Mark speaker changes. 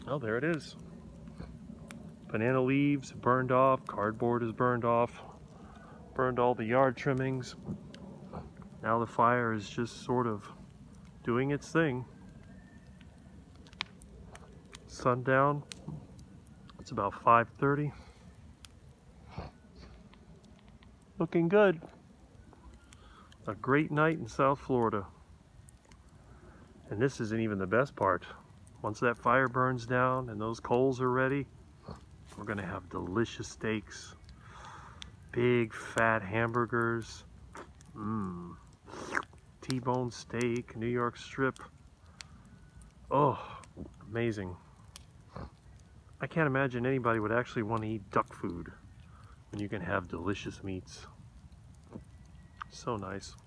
Speaker 1: Oh, there it is. Banana leaves burned off, cardboard is burned off, burned all the yard trimmings. Now the fire is just sort of doing its thing. Sundown, it's about 5:30. Looking good. A great night in South Florida. And this isn't even the best part. Once that fire burns down and those coals are ready, we're gonna have delicious steaks, big fat hamburgers, T-bone steak, New York strip. Oh, amazing. I can't imagine anybody would actually want to eat duck food when you can have delicious meats. So nice.